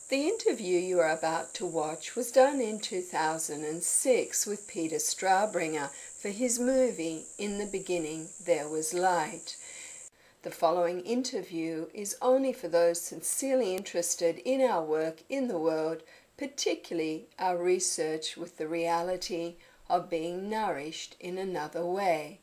The interview you are about to watch was done in 2006 with Peter Straubringer for his movie In the Beginning There Was Light. The following interview is only for those sincerely interested in our work in the world, particularly our research with the reality of being nourished in another way.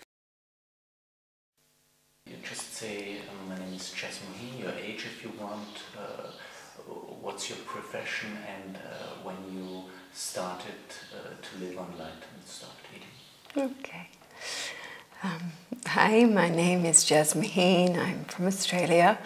You just say, my name is Jasmuheen, your age if you want, what's your profession, and when you started to live on light and stopped eating. Okay. Hi, my name is Jasmuheen. I'm from Australia.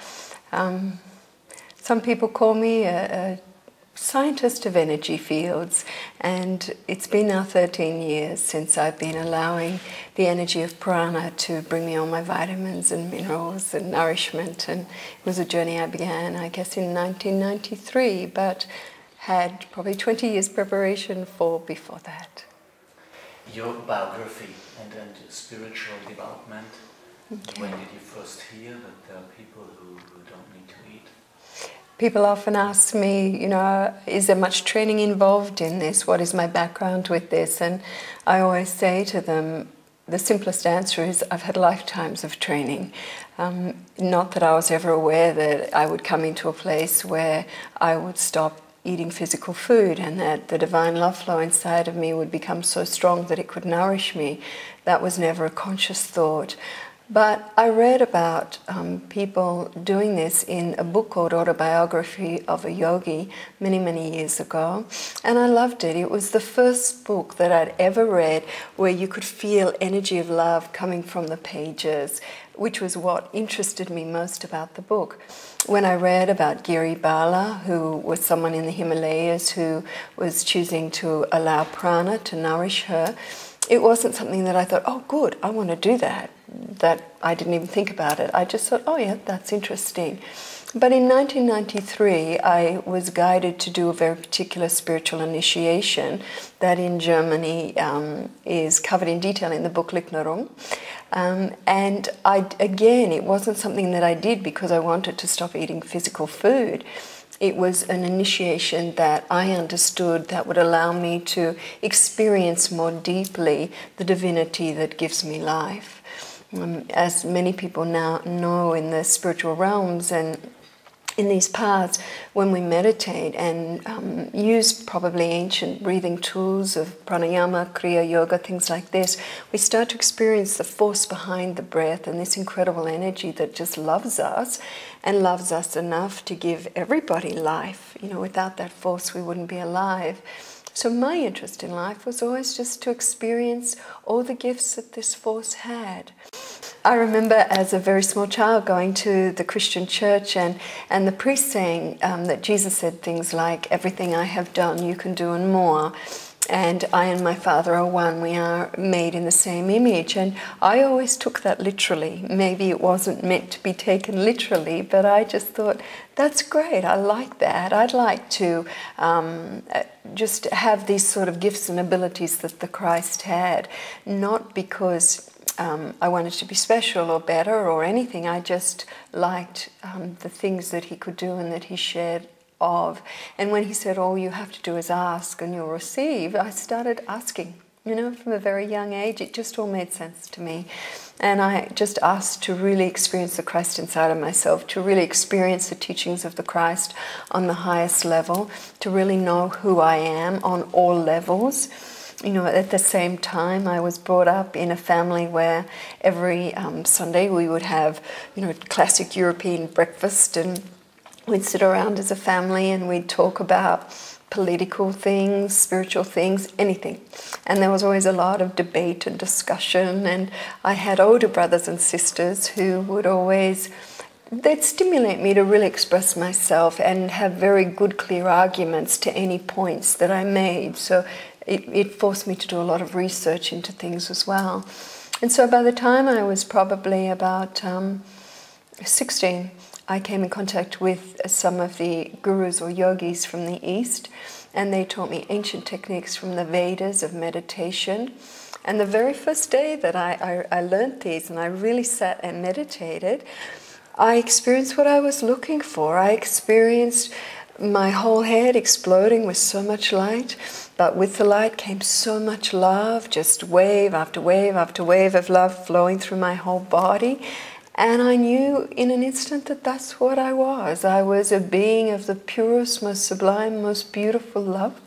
Some people call me a scientist of energy fields, and it's been now 13 years since I've been allowing the energy of prana to bring me all my vitamins and minerals and nourishment. And it was a journey I began, I guess, in 1993, but had probably 20 years preparation for before that. Your biography and spiritual development, Okay. when did you first hear that there are people who don't need to eat? People often ask me, is there much training involved in this? What is my background with this? And I always say to them, the simplest answer is I've had lifetimes of training. Not that I was ever aware that I would come into a place where I would stop eating physical food and that the divine love flow inside of me would become so strong that it could nourish me. That was never a conscious thought. But I read about people doing this in a book called Autobiography of a Yogi many, many years ago, and I loved it. It was the first book that I'd ever read where you could feel energy of love coming from the pages, which was what interested me most about the book. When I read about Giri Bala, who was someone in the Himalayas who was choosing to allow prana to nourish her, it wasn't something that I thought, oh good, I want to do that. That I didn't even think about it. I just thought, oh yeah, that's interesting. But in 1993, I was guided to do a very particular spiritual initiation that in Germany is covered in detail in the book Liknerung. And again, it wasn't something that I did because I wanted to stop eating physical food. It was an initiation that I understood that would allow me to experience more deeply the divinity that gives me life. As many people now know in the spiritual realms and in these paths, when we meditate and use probably ancient breathing tools of pranayama, kriya yoga, things like this, we start to experience the force behind the breath and this incredible energy that just loves us and loves us enough to give everybody life. Without that force we wouldn't be alive. So my interest in life was always just to experience all the gifts that this force had. I remember as a very small child going to the Christian church and the priest saying that Jesus said things like, everything I have done you can do and more. And I and my Father are one, we are made in the same image. And I always took that literally. Maybe it wasn't meant to be taken literally, but I just thought, that's great, I like that. I'd like to just have these sort of gifts and abilities that the Christ had, not because I wanted to be special or better or anything. I just liked the things that he could do and that he shared of. And when he said, all you have to do is ask and you'll receive, I started asking. From a very young age, it just all made sense to me. And I just asked to really experience the Christ inside of myself, to really experience the teachings of the Christ on the highest level, to really know who I am on all levels. At the same time, I was brought up in a family where every Sunday we would have, classic European breakfast, and we'd sit around as a family and we'd talk about political things, spiritual things, anything. And there was always a lot of debate and discussion. And I had older brothers and sisters who would always, they'd stimulate me to really express myself and have very good, clear arguments to any points that I made. So it forced me to do a lot of research into things as well. And so by the time I was probably about 16, I came in contact with some of the gurus or yogis from the East, and they taught me ancient techniques from the Vedas of meditation. And the very first day that I learned these and I really sat and meditated, I experienced what I was looking for. I experienced my whole head exploding with so much light, but with the light came so much love, just wave after wave after wave of love flowing through my whole body. And I knew in an instant that that's what I was. I was a being of the purest, most sublime, most beautiful love,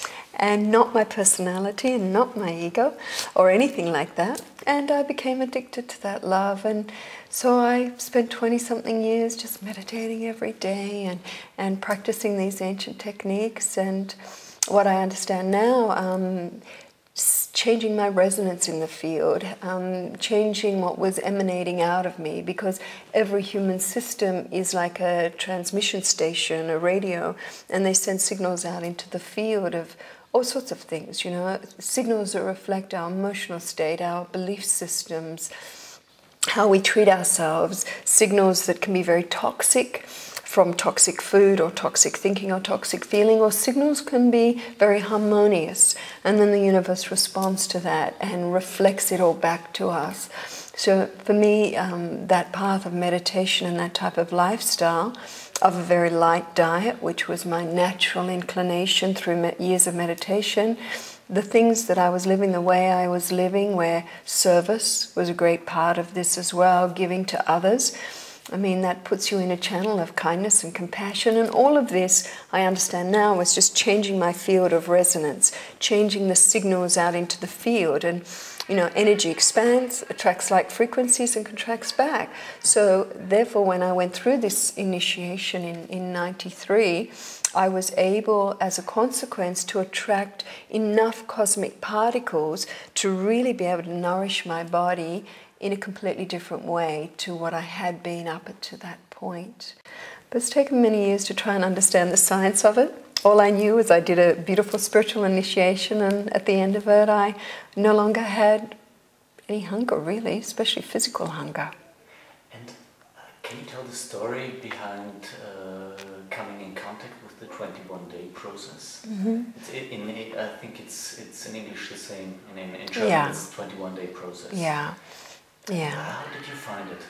and not my personality and not my ego or anything like that. And I became addicted to that love. And so I spent 20-something years just meditating every day and practicing these ancient techniques. And what I understand now, changing my resonance in the field, changing what was emanating out of me, because every human system is like a transmission station, a radio, and they send signals out into the field of all sorts of things, you know, signals that reflect our emotional state, our belief systems, how we treat ourselves, signals that can be very toxic, from toxic food or toxic thinking or toxic feeling, or signals can be very harmonious, and then the universe responds to that and reflects it all back to us. So for me, that path of meditation and that type of lifestyle, of a very light diet, which was my natural inclination through years of meditation, the things that I was living the way I was living, where service was a great part of this as well, giving to others. I mean, that puts you in a channel of kindness and compassion, and all of this, I understand now, was just changing my field of resonance, changing the signals out into the field. And, you know, energy expands, attracts like frequencies, and contracts back. So, therefore, when I went through this initiation in 93, I was able, as a consequence, to attract enough cosmic particles to really be able to nourish my body in a completely different way to what I had been up to that point. But it's taken many years to try and understand the science of it. All I knew was I did a beautiful spiritual initiation, and at the end of it I no longer had any hunger, really, especially physical hunger. And can you tell the story behind coming in contact with the 21-day process? Mm-hmm. I think it's in English the same, and in German it's 21-day process. Yeah. Yeah. How did you find it?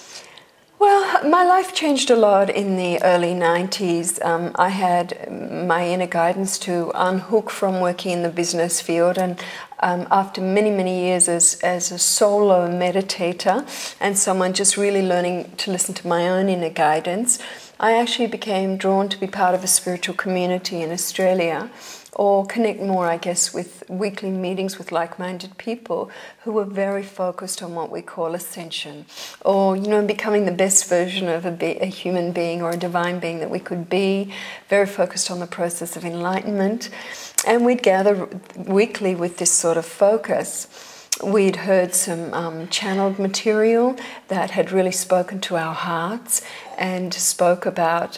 Well, my life changed a lot in the early 90s. I had my inner guidance to unhook from working in the business field, and after many, many years as a solo meditator and someone just really learning to listen to my own inner guidance, I actually became drawn to be part of a spiritual community in Australia, or connect more, I guess, with weekly meetings with like-minded people who were very focused on what we call ascension, or, you know, becoming the best version of a human being or a divine being that we could be, very focused on the process of enlightenment. And we'd gather weekly with this sort of focus. We'd heard some channeled material that had really spoken to our hearts and spoke about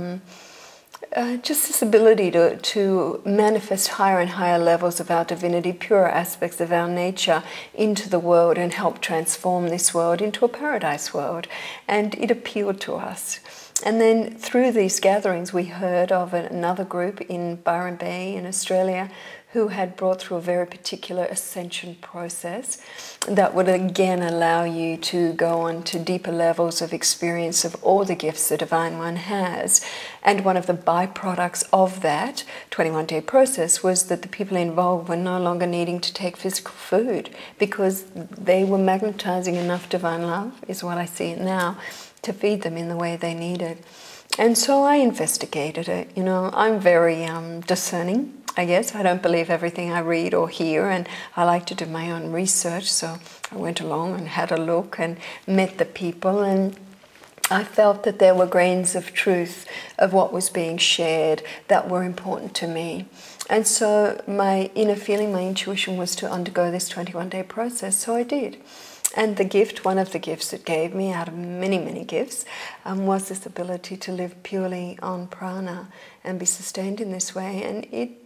just this ability to manifest higher and higher levels of our divinity, purer aspects of our nature into the world and help transform this world into a paradise world. And it appealed to us. And then through these gatherings we heard of another group in Byron Bay in Australia who had brought through a very particular ascension process that would again allow you to go on to deeper levels of experience of all the gifts the Divine One has. And one of the byproducts of that 21-day process was that the people involved were no longer needing to take physical food because they were magnetizing enough divine love, is what I see it now, to feed them in the way they needed. And so I investigated it. You know, I'm very discerning, I guess. I don't believe everything I read or hear, and I like to do my own research. So I went along and had a look and met the people, and I felt that there were grains of truth of what was being shared that were important to me. And so my inner feeling, my intuition was to undergo this 21-day process. So I did. And the gift, one of the gifts it gave me out of many, many gifts, was this ability to live purely on prana and be sustained in this way. And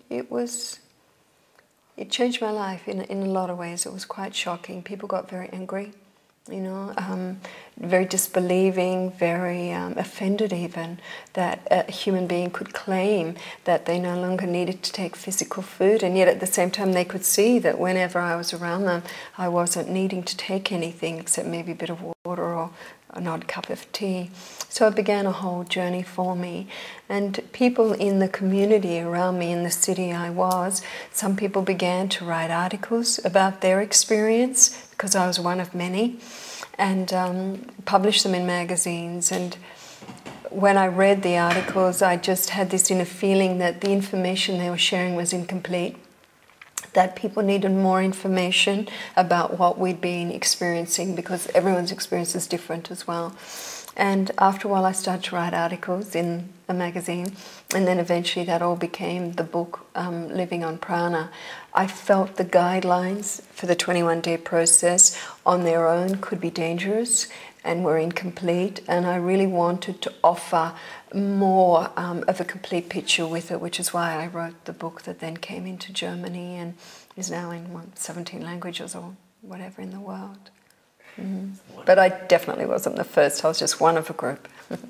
it changed my life in a lot of ways. It was quite shocking. People got very angry, you know, very disbelieving, very offended even that a human being could claim that they no longer needed to take physical food, and yet at the same time they could see that whenever I was around them I wasn't needing to take anything except maybe a bit of water or an odd cup of tea. So it began a whole journey for me. And people in the community around me in the city I was, some people began to write articles about their experience, because I was one of many, and publish them in magazines. And when I read the articles, I just had this inner feeling that the information they were sharing was incomplete, that people needed more information about what we'd been experiencing, because everyone's experience is different as well. And after a while I started to write articles in a magazine, and then eventually that all became the book, Living on Prana. I felt the guidelines for the 21-day process on their own could be dangerous and were incomplete, and I really wanted to offer more of a complete picture with it, which is why I wrote the book that then came into Germany and is now in 17 languages or whatever in the world. Mm. But I definitely wasn't the first, I was just one of a group.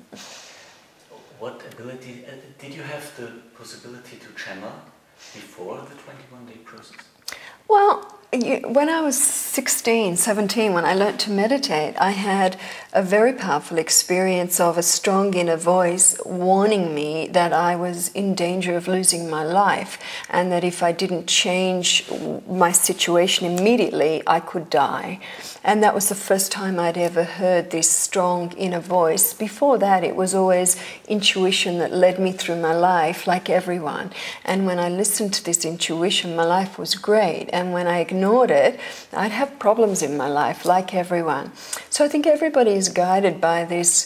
What ability, did you have the possibility to channel before the 21-day process? Well, when I was 16, 17, when I learnt to meditate, I had a very powerful experience of a strong inner voice warning me that I was in danger of losing my life, and that if I didn't change my situation immediately, I could die. And that was the first time I'd ever heard this strong inner voice. Before that, it was always intuition that led me through my life, like everyone. And when I listened to this intuition, my life was great. And when I ignored it, I'd have problems in my life, like everyone. So I think everybody is guided by this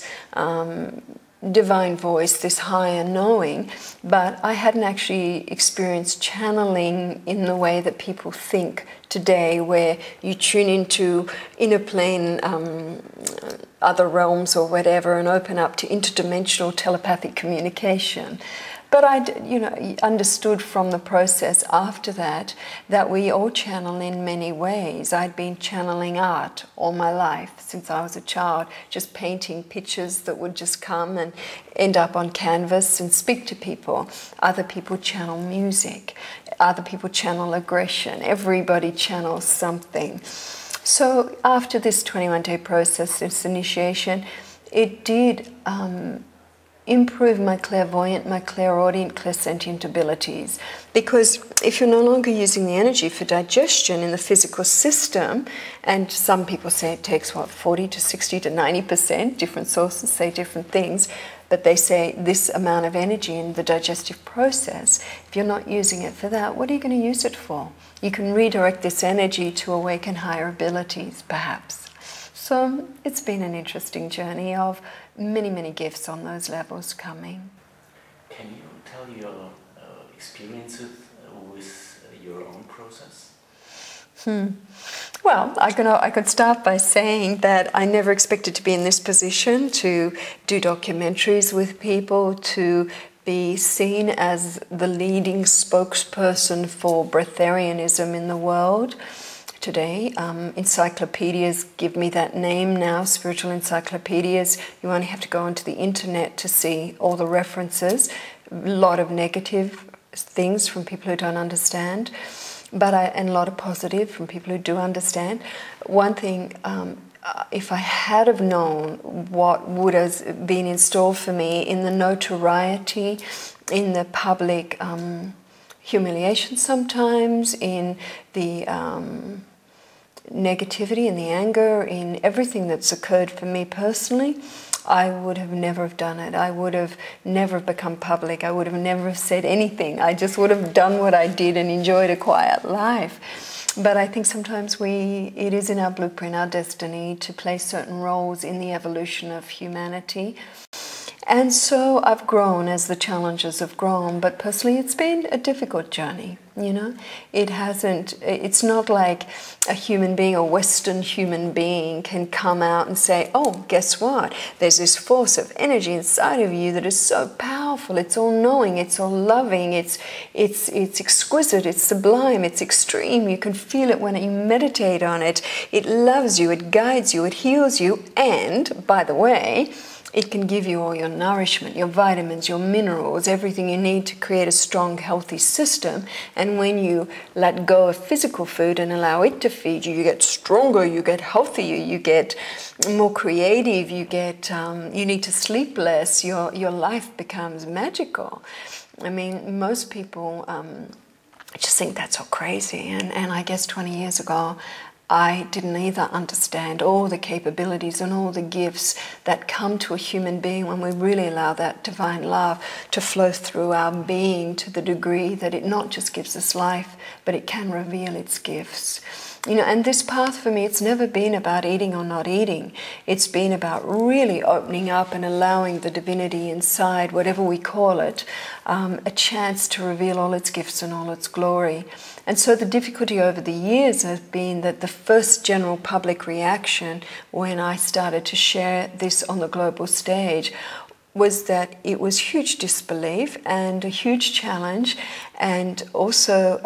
divine voice, this higher knowing, but I hadn't actually experienced channeling in the way that people think today, where you tune into inner plane, other realms or whatever, and open up to interdimensional telepathic communication. But I, understood from the process after that we all channel in many ways. I'd been channeling art all my life since I was a child, just painting pictures that would just come and end up on canvas and speak to people. Other people channel music. Other people channel aggression. Everybody channels something. So after this 21-day process, this initiation, it did improve my clairvoyant, my clairaudient, clairsentient abilities. Because if you're no longer using the energy for digestion in the physical system, and some people say it takes, 40 to 60 to 90%, different sources say different things, but they say this amount of energy in the digestive process, if you're not using it for that, what are you going to use it for? You can redirect this energy to awaken higher abilities, perhaps. So it's been an interesting journey of many, many gifts on those levels coming. Can you tell your experiences with your own process? Well, I could start by saying that I never expected to be in this position, to do documentaries with people, to be seen as the leading spokesperson for breatharianism in the world. Today, encyclopedias give me that name now, spiritual encyclopedias. You only have to go onto the internet to see all the references. A lot of negative things from people who don't understand, and a lot of positive from people who do understand. One thing, if I had have known what would have been in store for me in the notoriety, in the public humiliation sometimes, in the negativity and the anger, in everything that's occurred for me personally, I would have never have done it. I would have never become public. I would have never said anything. I just would have done what I did and enjoyed a quiet life. But I think sometimes it is in our blueprint, our destiny, to play certain roles in the evolution of humanity. And so I've grown as the challenges have grown, but personally it's been a difficult journey, It's not like a human being, a Western human being can come out and say, oh, guess what? There's this force of energy inside of you that is so powerful, it's all-knowing, it's all-loving, it's exquisite, it's sublime, it's extreme, you can feel it when you meditate on it, it loves you, it guides you, it heals you, and, by the way, It can give you all your nourishment, your vitamins, your minerals, everything you need to create a strong, healthy system. And when you let go of physical food and allow it to feed you, you get stronger, you get healthier, you get more creative, you need to sleep less, your life becomes magical. I mean, most people just think that's all crazy. And I guess 20 years ago, I didn't either understand all the capabilities and all the gifts that come to a human being when we really allow that divine love to flow through our being to the degree that it not just gives us life, but it can reveal its gifts. And this path for me, it's never been about eating or not eating. It's been about really opening up and allowing the divinity inside, whatever we call it, a chance to reveal all its gifts and all its glory. And so the difficulty over the years has been that the first general public reaction when I started to share this on the global stage was that it was huge disbelief and a huge challenge, and also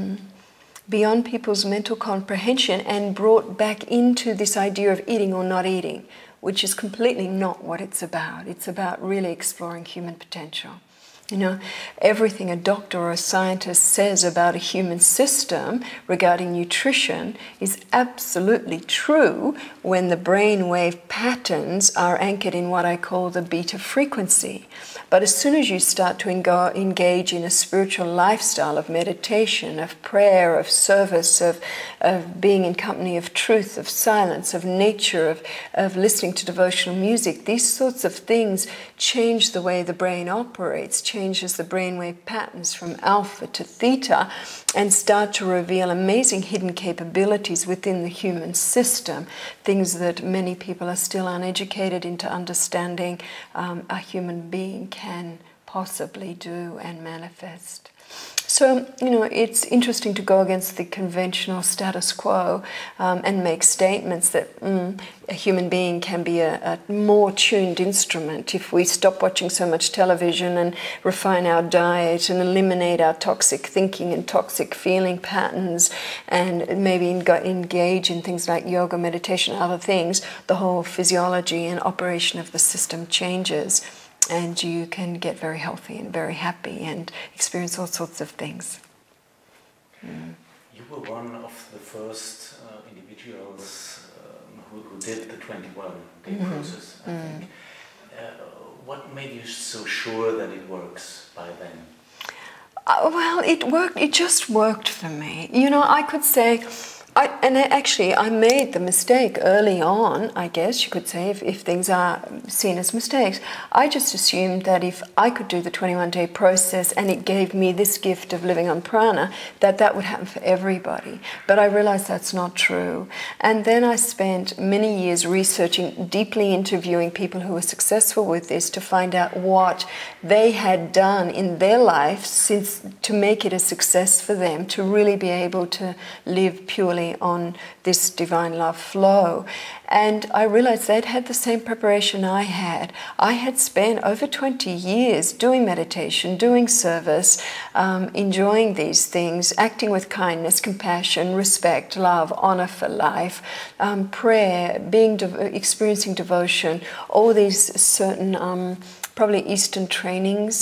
beyond people's mental comprehension, and brought back into this idea of eating or not eating, which is completely not what it's about. It's about really exploring human potential. Everything a doctor or a scientist says about a human system regarding nutrition is absolutely true when the brainwave patterns are anchored in what I call the beta frequency. But as soon as you start to engage in a spiritual lifestyle of meditation, of prayer, of service, of being in company of truth, of silence, of nature, of listening to devotional music, these sorts of things change the way the brain operates, changes the brainwave patterns from alpha to theta, and start to reveal amazing hidden capabilities within the human system, things that many people are still uneducated into understanding a human being can possibly do and manifest. So, it's interesting to go against the conventional status quo and make statements that a human being can be a more tuned instrument if we stop watching so much television and refine our diet and eliminate our toxic thinking and toxic feeling patterns, and maybe engage in things like yoga, meditation, other things. The whole physiology and operation of the system changes, and you can get very healthy and very happy and experience all sorts of things. You were one of the first individuals who did the 21-day process, I think. What made you so sure that it works by then? Well, it worked. It just worked for me. I could say... I made the mistake early on, I guess you could say, if things are seen as mistakes. I just assumed that if I could do the 21-day process and it gave me this gift of living on prana, that would happen for everybody. But I realized that's not true. And then I spent many years researching, deeply interviewing people who were successful with this to find out what they had done in their life to make it a success for them, to really be able to live purely on this divine love flow. And I realized they'd had the same preparation I had. I had spent over 20 years doing meditation, doing service, enjoying these things, acting with kindness, compassion, respect, love, honor for life, prayer, experiencing devotion, all these certain probably Eastern trainings,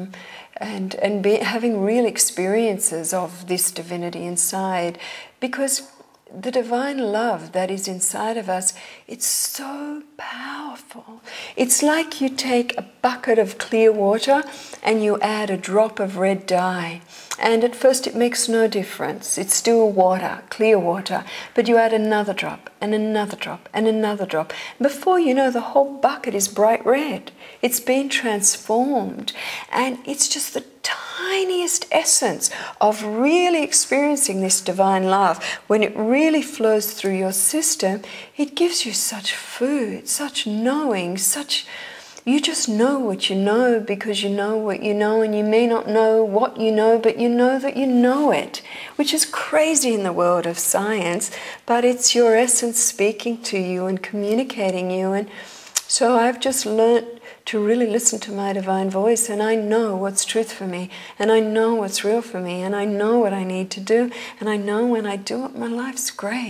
and having real experiences of this divinity inside, because the divine love that is inside of us, it's so powerful. It's like you take a bucket of clear water and you add a drop of red dye. And at first it makes no difference. It's still water, clear water. But you add another drop and another drop and another drop. Before you know, the whole bucket is bright red. It's been transformed. And it's just the tiniest essence of really experiencing this divine love. When it really flows through your system, it gives you such food, such knowing, you just know what you know because you know what you know, and you may not know what you know, but you know that you know it, which is crazy in the world of science, but it's your essence speaking to you and communicating you. And so I've just learnt to really listen to my divine voice, and I know what's truth for me, and I know what's real for me, and I know what I need to do, and I know when I do it, my life's great.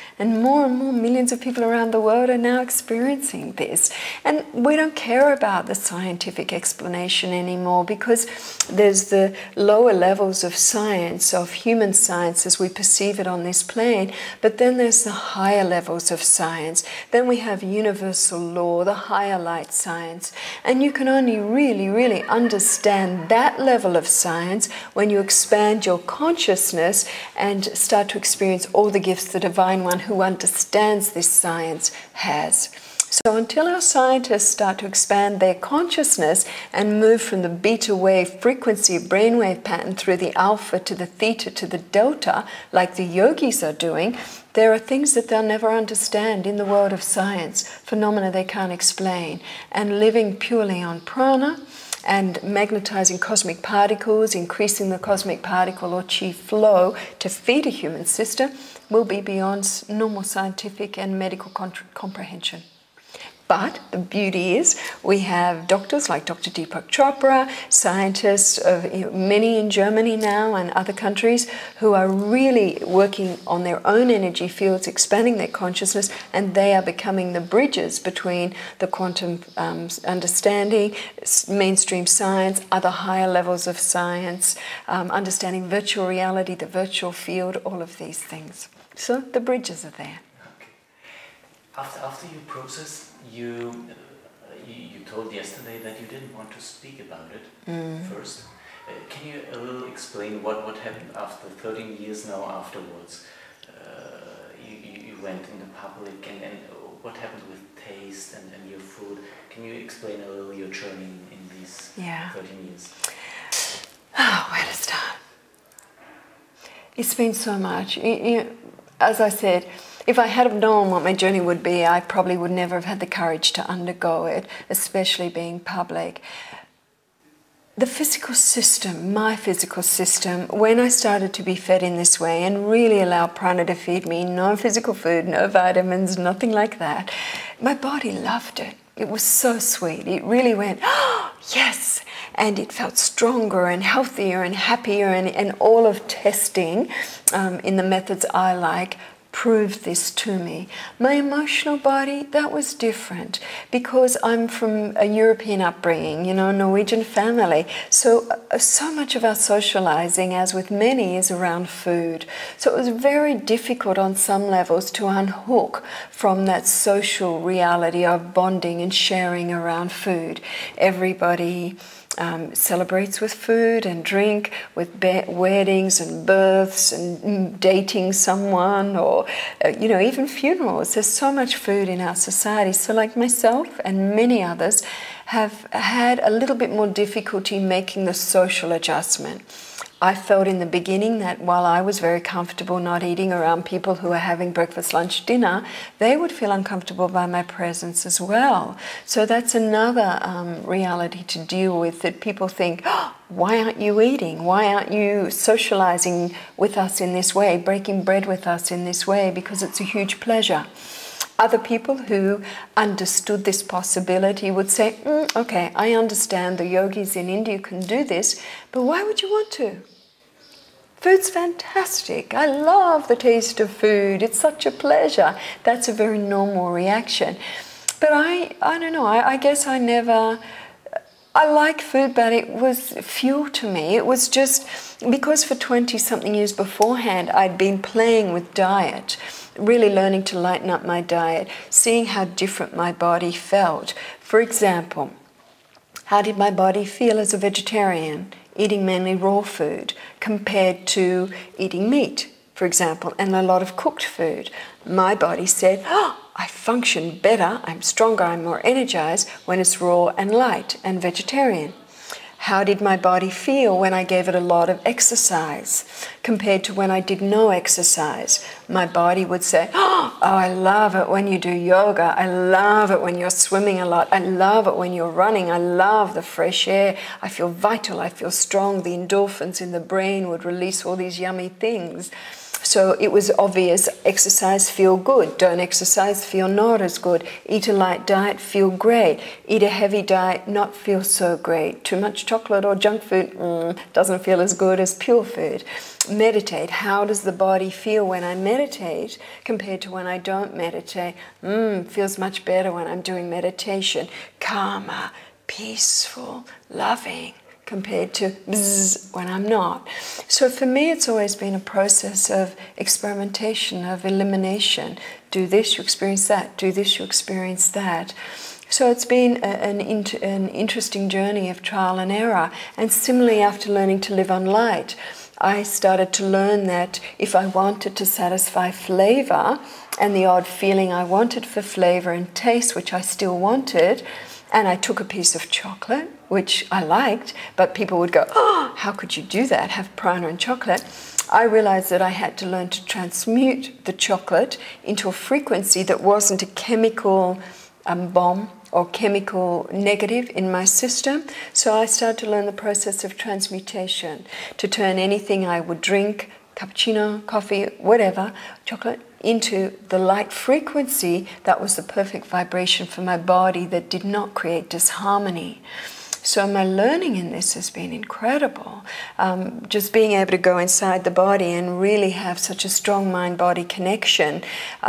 And more millions of people around the world are now experiencing this. And we don't care about the scientific explanation anymore, because there's the lower levels of science, of human science as we perceive it on this plane, but then there's the higher levels of science. Then we have universal law, the higher light science. And you can only really understand that level of science when you expand your consciousness and start to experience all the gifts the Divine One who understands this science has. So until our scientists start to expand their consciousness and move from the beta wave frequency brainwave pattern through the alpha to the theta to the delta, like the yogis are doing, there are things that they'll never understand in the world of science, phenomena they can't explain. And living purely on prana and magnetizing cosmic particles, increasing the cosmic particle or chi flow to feed a human system will be beyond normal scientific and medical comprehension. But the beauty is we have doctors like Dr. Deepak Chopra, scientists, many in Germany now and other countries, who are really working on their own energy fields, expanding their consciousness, and they are becoming the bridges between the quantum understanding, mainstream science, other higher levels of science, understanding virtual reality, the virtual field, all of these things. So the bridges are there. After you process, you told yesterday that you didn't want to speak about it first. Can you a little explain what happened after 13 years now afterwards? You went in the public, and what happened with taste and your food? Can you explain a little your journey in these 13 years? Oh, where to start? It's been so much. As I said, if I had have known what my journey would be, I probably would never have had the courage to undergo it, especially being public. The physical system, my physical system, when I started to be fed in this way and really allow prana to feed me, no physical food, no vitamins, nothing like that, my body loved it. It was so sweet. It really went, oh, yes! And it felt stronger and healthier and happier, and all of testing in the methods I like proved this to me. My emotional body, that was different, because I'm from a European upbringing, Norwegian family. So much of our socializing, as with many, is around food. So it was very difficult on some levels to unhook from that social reality of bonding and sharing around food. Everybody celebrates with food and drink, with weddings and births and dating someone, or even funerals. There's so much food in our society. So like myself and many others have had a little bit more difficulty making the social adjustment. I felt in the beginning that while I was very comfortable not eating around people who are having breakfast, lunch, dinner, they would feel uncomfortable by my presence as well. So that's another reality to deal with, that people think, oh, why aren't you eating? Why aren't you socializing with us in this way, breaking bread with us in this way? Because it's a huge pleasure. Other people who understood this possibility would say, okay, I understand the yogis in India can do this, but why would you want to? Food's fantastic. I love the taste of food. It's such a pleasure. That's a very normal reaction. But I don't know, I guess I like food, but it was fuel to me. It was just because for 20-something years beforehand, I'd been playing with diet, really learning to lighten up my diet, seeing how different my body felt. For example, how did my body feel as a vegetarian, eating mainly raw food, compared to eating meat, for example, and a lot of cooked food? My body said, oh, I function better, I'm stronger, I'm more energized when it's raw and light and vegetarian. How did my body feel when I gave it a lot of exercise compared to when I did no exercise? My body would say, oh, I love it when you do yoga. I love it when you're swimming a lot. I love it when you're running. I love the fresh air. I feel vital. I feel strong. The endorphins in the brain would release all these yummy things. So it was obvious, exercise, feel good. Don't exercise, feel not as good. Eat a light diet, feel great. Eat a heavy diet, not feel so great. Too much chocolate or junk food, doesn't feel as good as pure food. Meditate. How does the body feel when I meditate compared to when I don't meditate? Feels much better when I'm doing meditation. Calmer, peaceful, loving, compared to bzzz when I'm not. So for me, it's always been a process of experimentation, of elimination. Do this, you experience that. Do this, you experience that. So it's been an interesting journey of trial and error. And similarly, after learning to live on light, I started to learn that if I wanted to satisfy flavor and the odd feeling I wanted for flavor and taste, which I still wanted, and I took a piece of chocolate, which I liked, but people would go, oh, how could you do that, have prana and chocolate? I realized that I had to learn to transmute the chocolate into a frequency that wasn't a chemical bomb or chemical negative in my system. So I started to learn the process of transmutation, to turn anything I would drink, cappuccino, coffee, whatever, chocolate, into the light frequency that was the perfect vibration for my body that did not create disharmony. So my learning in this has been incredible. Just being able to go inside the body and really have such a strong mind-body connection.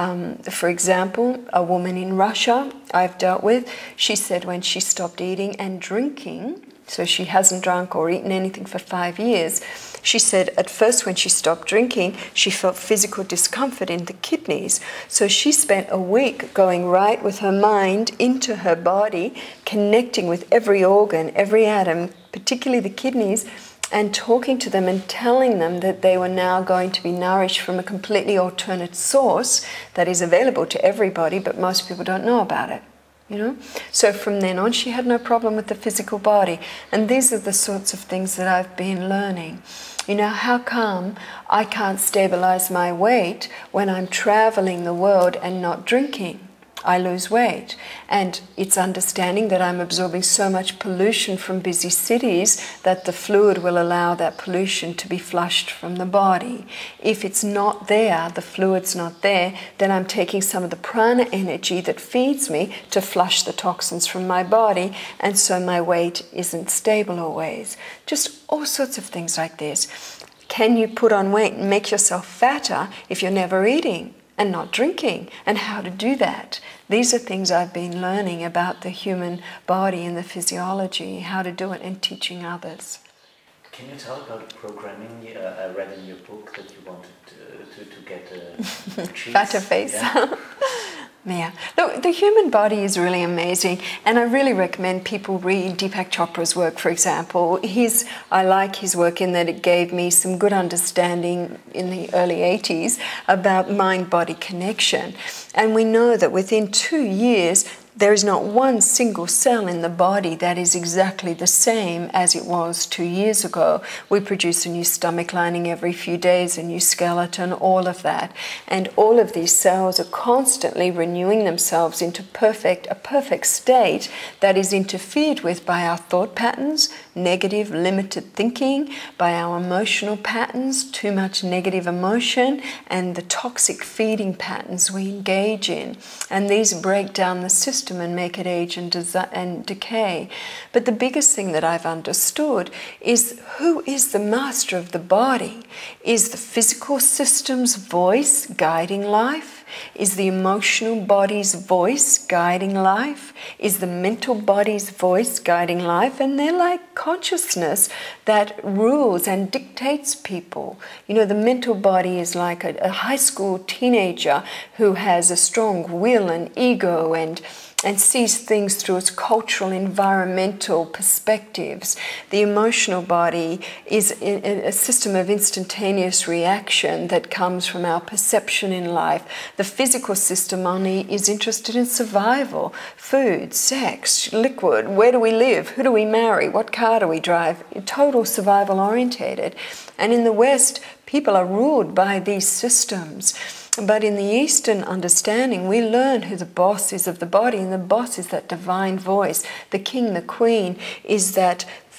For example, a woman in Russia I've dealt with, she said when she stopped eating and drinking, so she hasn't drunk or eaten anything for 5 years, she said at first when she stopped drinking, she felt physical discomfort in the kidneys. So she spent a week going right with her mind into her body, connecting with every organ, every atom, particularly the kidneys, and talking to them and telling them that they were now going to be nourished from a completely alternate source that is available to everybody, but most people don't know about it. You know? So from then on, she had no problem with the physical body. And these are the sorts of things that I've been learning. You know, how come I can't stabilize my weight when I'm traveling the world and not drinking? I lose weight. And it's understanding that I'm absorbing so much pollution from busy cities that the fluid will allow that pollution to be flushed from the body. If it's not there, the fluid's not there, then I'm taking some of the prana energy that feeds me to flush the toxins from my body, and so my weight isn't stable always. Just all sorts of things like this. Can you put on weight and make yourself fatter if you're never eating and not drinking? And how to do that? These are things I've been learning about the human body and the physiology, how to do it, and teaching others. Can you tell about programming? I read in your book that you wanted to get a cheese. Fatter face. Yeah. Yeah. Look, the human body is really amazing, and I really recommend people read Deepak Chopra's work, for example. I like his work in that it gave me some good understanding in the early 80s about mind-body connection. And we know that within 2 years, there is not one single cell in the body that is exactly the same as it was 2 years ago. We produce a new stomach lining every few days, a new skeleton, all of that. And all of these cells are constantly renewing themselves into a perfect state that is interfered with by our thought patterns, negative, limited thinking, by our emotional patterns, too much negative emotion, and the toxic feeding patterns we engage in. And these break down the system and make it age and decay. But the biggest thing that I've understood is who is the master of the body? Is the physical system's voice guiding life? Is the emotional body's voice guiding life? Is the mental body's voice guiding life? And they're like consciousness that rules and dictates people. You know, the mental body is like a high school teenager who has a strong will and ego and sees things through its cultural, environmental perspectives. The emotional body is a system of instantaneous reaction that comes from our perception in life. The physical system only is interested in survival, food, sex, liquid, where do we live, who do we marry, what car do we drive, total survival orientated. And in the West, people are ruled by these systems. But in the Eastern understanding, we learn who the boss is of the body, and the boss is that divine voice. The king, the queen, is that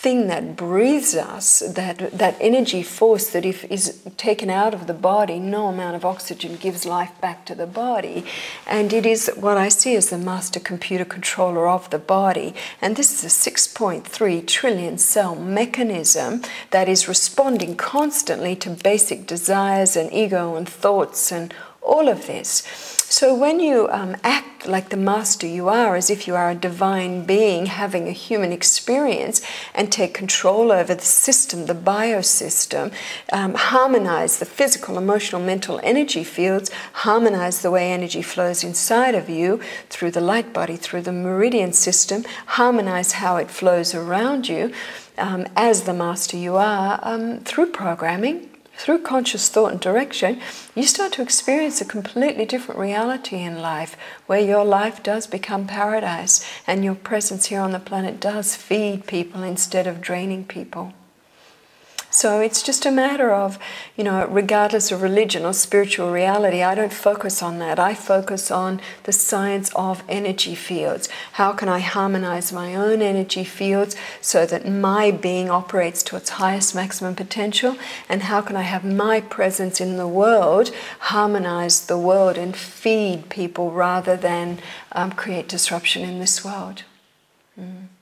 thing that breathes us, that energy force that if is taken out of the body, no amount of oxygen gives life back to the body. And it is what I see as the master computer controller of the body. And this is a 6.3 trillion cell mechanism that is responding constantly to basic desires and ego and thoughts and all of this. So when you act like the master you are, as if you are a divine being having a human experience, and take control over the system, the biosystem, harmonize the physical, emotional, mental energy fields, harmonize the way energy flows inside of you through the light body, through the meridian system, harmonize how it flows around you, as the master you are, through programming, through conscious thought and direction, you start to experience a completely different reality in life, where your life does become paradise and your presence here on the planet does feed people instead of draining people. So it's just a matter of, regardless of religion or spiritual reality, I don't focus on that. I focus on the science of energy fields. How can I harmonize my own energy fields so that my being operates to its highest maximum potential? And how can I have my presence in the world harmonize the world and feed people rather than create disruption in this world? Mm.